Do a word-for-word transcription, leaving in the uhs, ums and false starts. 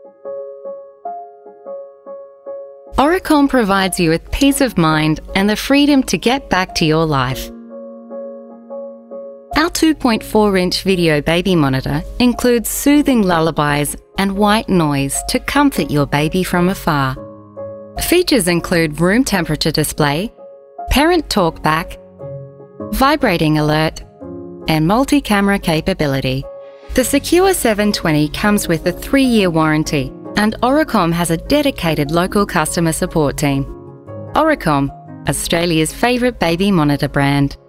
Oricom provides you with peace of mind and the freedom to get back to your life. Our two point four inch video baby monitor includes soothing lullabies and white noise to comfort your baby from afar. Features include room temperature display, parent talkback, vibrating alert, and multi-camera capability. The Secure seven twenty comes with a three-year warranty, and Oricom has a dedicated local customer support team. Oricom, Australia's favourite baby monitor brand.